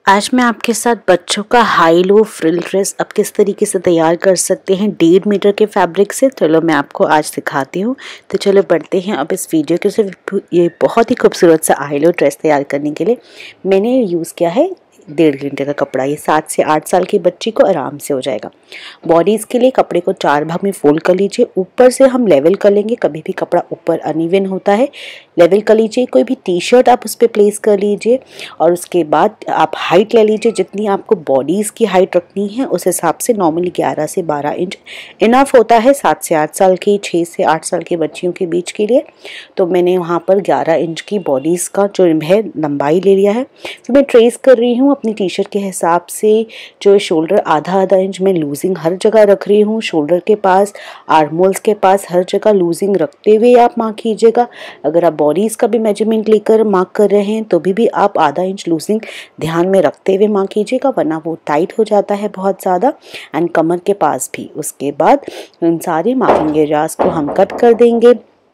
आज मैं आपके साथ बच्चों का हाई लो फ्रिल ड्रेस अब किस तरीके से तैयार कर सकते हैं 1.5 मीटर के फैब्रिक से। चलो मैं आपको आज सिखाती हूँ। तो चलो बढ़ते हैं अब इस वीडियो के सिर्फ ये बहुत ही खूबसूरत सा हाई लो ड्रेस तैयार करने के लिए मैंने यूज़ किया है 1.5 घंटे का कपड़ा। ये 7 से 8 साल की बच्ची को आराम से हो जाएगा। बॉडीज़ के लिए कपड़े को 4 भाग में फोल्ड कर लीजिए। ऊपर से हम लेवल कर लेंगे, कभी भी कपड़ा ऊपर अनइवन होता है, लेवल कर लीजिए। कोई भी टी शर्ट आप उस पर प्लेस कर लीजिए और उसके बाद आप हाइट ले लीजिए। जितनी आपको बॉडीज़ की हाइट रखनी है उस हिसाब से नॉर्मली 11 से 12 इंच इनफ होता है 7 से 8 साल की, 6 से 8 साल की बच्चियों के बीच के लिए। तो मैंने वहाँ पर 11 इंच की बॉडीज़ का जो है लंबाई ले लिया है। तो मैं ट्रेस कर रही हूँ अपनी टी शर्ट के हिसाब से। जो शोल्डर आधा इंच में लूजिंग हर जगह रख रही हूँ, शोल्डर के पास, आर्म होल्स के पास हर जगह लूजिंग रखते हुए आप मार्क कीजिएगा। अगर आप बॉडीज़ का भी मेजरमेंट लेकर मार्क कर रहे हैं तो भी आप आधा इंच लूजिंग ध्यान में रखते हुए मार्क कीजिएगा, वरना वो टाइट हो जाता है बहुत ज़्यादा। एंड कमर के पास भी। उसके बाद इन सारे मार्किंग एरियाज को हम कट कर देंगे।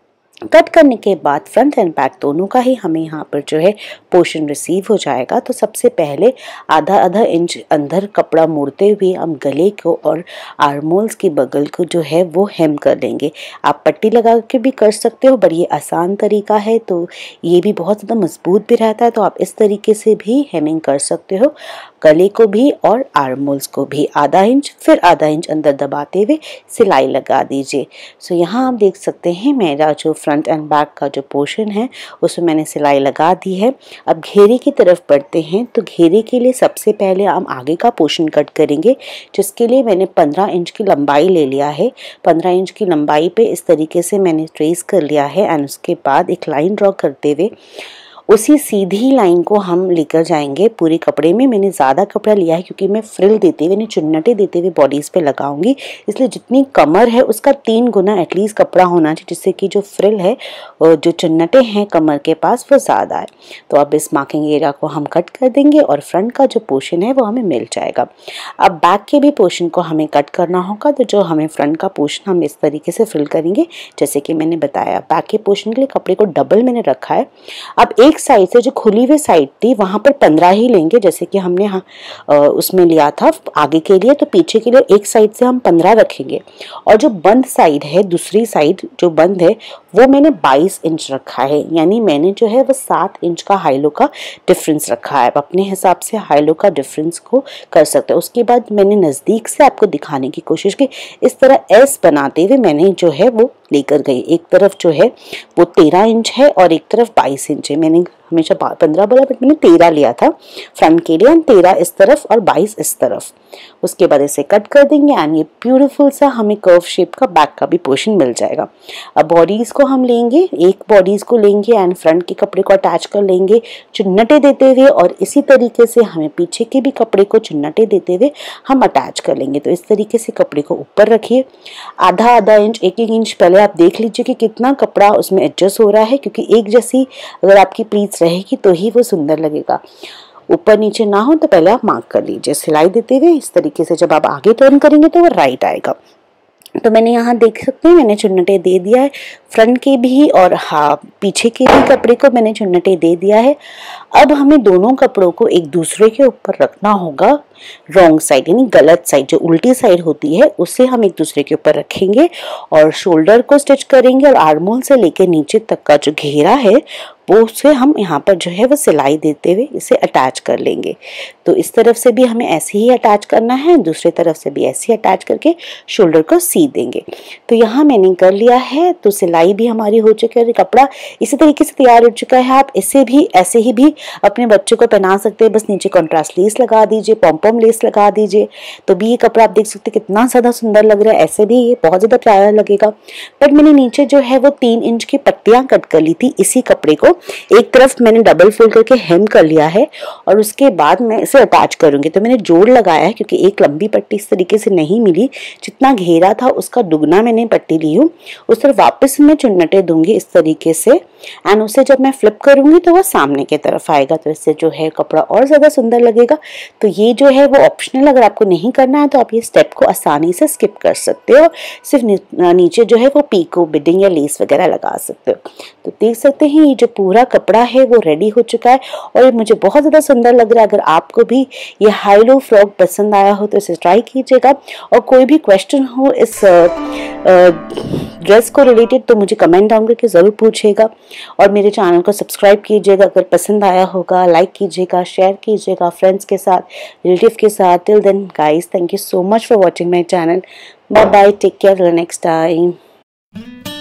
कट करने के बाद फ्रंट एंड बैक दोनों का ही हमें यहाँ पर जो है पोर्शन रिसीव हो जाएगा। तो सबसे पहले आधा इंच अंदर कपड़ा मोड़ते हुए हम गले को और आर्मोल्स की बगल को जो है वो हेम कर लेंगे। आप पट्टी लगा के भी कर सकते हो, बड़ी आसान तरीका है। तो ये भी बहुत ज़्यादा मजबूत भी रहता है, तो आप इस तरीके से भी हेमिंग कर सकते हो। गले को भी और आर्मोल्स को भी आधा इंच फिर आधा इंच अंदर दबाते हुए सिलाई लगा दीजिए। सो यहाँ आप देख सकते हैं मेरा जो फ्रंट एंड बैक का जो पोर्शन है उसमें मैंने सिलाई लगा दी है। अब घेरे की तरफ बढ़ते हैं। तो घेरे के लिए सबसे पहले हम आगे का पोर्शन कट करेंगे, जिसके लिए मैंने 15 इंच की लंबाई ले लिया है। 15 इंच की लंबाई पे इस तरीके से मैंने ट्रेस कर लिया है। एंड उसके बाद एक लाइन ड्रॉ करते हुए उसी सीधी लाइन को हम लेकर जाएंगे पूरे कपड़े में। मैंने ज़्यादा कपड़ा लिया है क्योंकि मैं फ्रिल देते हुए, चुन्नटे देते हुए बॉडीज़ पे लगाऊंगी, इसलिए जितनी कमर है उसका 3 गुना एटलीस्ट कपड़ा होना चाहिए, जिससे कि जो फ्रिल है और जो चुन्नटे हैं कमर के पास वो ज़्यादा है। तो अब इस मार्किंग एरिया को हम कट कर देंगे और फ्रंट का जो पोर्शन है वो हमें मिल जाएगा। अब बैक के भी पोर्शन को हमें कट करना होगा। तो जो हमें फ्रंट का पोर्शन हम इस तरीके से फिल करेंगे जैसे कि मैंने बताया। बैक के पोर्शन के लिए कपड़े को डबल मैंने रखा है। अब एक साइड से जो खुली हुई साइड थी वहां पर 15 ही लेंगे, जैसे कि हमने उसमें लिया था आगे के लिए। तो पीछे के लिए एक साइड से हम 15 रखेंगे और जो बंद साइड है, दूसरी साइड जो बंद है, वो मैंने 22 इंच रखा है। यानी मैंने जो है वो 7 इंच का हाई लो का डिफरेंस रखा है। अपने हिसाब से हाई लो का डिफरेंस को कर सकते हैं। उसके बाद मैंने नज़दीक से आपको दिखाने की कोशिश की। इस तरह एस बनाते हुए मैंने जो है वो लेकर गई। एक तरफ जो है वो 13 इंच है और एक तरफ 22 इंच है। मैंने हमेशा 15 बोला बट मैंने 13 लिया था फ्रंट के लिए। 13 इस तरफ और 22 इस तरफ। उसके बाद इसे कट कर देंगे एंड ये ब्यूटीफुल सा हमें कर्व शेप का बैक का भी पोर्शन मिल जाएगा। अब बॉडीज़ को हम लेंगे, एक बॉडीज़ को लेंगे एंड फ्रंट के कपड़े को अटैच कर लेंगे चुन्नटे देते हुए, और इसी तरीके से हमें पीछे के भी कपड़े को चुन्नटे देते हुए हम अटैच कर लेंगे। तो इस तरीके से कपड़े को ऊपर रखिए। आधा इंच, एक इंच पहले आप देख लीजिए कि कितना कपड़ा उसमें एडजस्ट हो रहा है, क्योंकि एक जैसी अगर आपकी प्लीट्स रहेगी तो ही वो सुंदर लगेगा। ऊपर नीचे ना हो तो पहले आप मार्क कर लीजिए सिलाई देते हुए। इस तरीके से जब आप आगे टर्न करेंगे तो वो राइट आएगा। तो मैंने यहाँ देख सकते हैं मैंने चुन्नटे दे दिया है फ्रंट के भी और पीछे के भी कपड़े को मैंने चुन्नटे दे दिया है। अब हमें दोनों कपड़ों को एक दूसरे के ऊपर रखना होगा। रॉन्ग साइड यानी गलत साइड, जो उल्टी साइड होती है उसे हम एक दूसरे के ऊपर रखेंगे और शोल्डर को स्टिच करेंगे और आर्मोल से लेकर नीचे तक का जो घेरा है वो उसे हम यहाँ पर जो है वो सिलाई देते हुए इसे अटैच कर लेंगे। तो इस तरफ से भी हमें ऐसे ही अटैच करना है, दूसरी तरफ से भी ऐसे ही अटैच करके शोल्डर को सी देंगे। तो यहाँ मैंने कर लिया है। तो सिलाई भी हमारी हो चुकी है, कपड़ा इसी तरीके से तैयार हो चुका है। आप इसे भी ऐसे ही भी अपने बच्चों को पहना सकते हैं। बस नीचे कॉन्ट्रास्ट लेस लगा दीजिए, पॉम लेस लगा दीजिए, तो भी ये कपड़ा आप देख सकते हैं कितना ज़्यादा सुंदर लग रहा है। ऐसे भी ये बहुत ज़्यादा प्यारा लगेगा। बट मैंने नीचे जो है वो 3 इंच की पट्टियाँ कट कर ली थी। इसी कपड़े को एक तरफ मैंने डबल फोल्ड करके हेम कर लिया है और उसके बाद मैं इसे अटैच करूंगी। तो मैंने जोड़ लगाया है क्योंकि एक लंबी पट्टी इस तरीके से नहीं मिली, जितना घेरा था उसका दुगना मैंने पट्टी ली हूँ। उस तरफ वापस मैं चुन्नटे दूंगी इस तरीके से एंड उसे जब मैं फ्लिप करूंगी तो वो सामने की तरफ आएगा। तो इससे जो है कपड़ा और ज्यादा सुंदर लगेगा। तो ये जो है वो ऑप्शनल, अगर आपको नहीं करना है तो आप ये स्टेप को आसानी से स्किप कर सकते हो। सिर्फ नीचे जो है वो पीको, बिडिंग या लेस वगैरह लगा सकते हो। तो देख सकते हैं ये जो पूरा कपड़ा है वो रेडी हो चुका है और ये मुझे बहुत ज़्यादा सुंदर लग रहा है। अगर आपको भी ये हाई लो फ्रॉक पसंद आया हो तो इसे ट्राई कीजिएगा, और कोई भी क्वेश्चन हो इस ड्रेस को रिलेटेड तो मुझे कमेंट डाउन करके ज़रूर पूछिएगा, और मेरे चैनल को सब्सक्राइब कीजिएगा। अगर पसंद आया होगा लाइक कीजिएगा, शेयर कीजिएगा फ्रेंड्स के साथ, रिलेटिव के साथ। Till then guys, thank you so much for watching my channel. Bye bye, take care, next time.